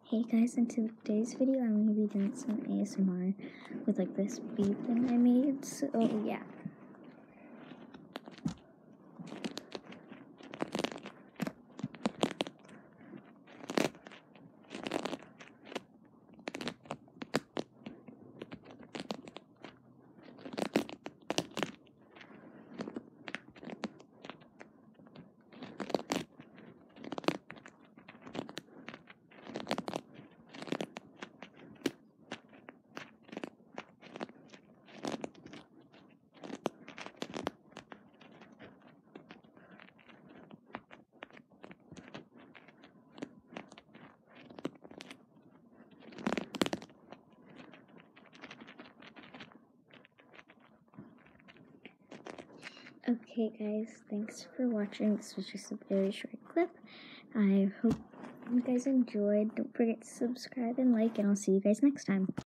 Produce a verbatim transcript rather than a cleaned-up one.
Hey guys, in today's video I'm going to be doing some A S M R with like this bee thing I made, so yeah. Okay guys, thanks for watching. This was just a very short clip. I hope you guys enjoyed. Don't forget to subscribe and like, and I'll see you guys next time.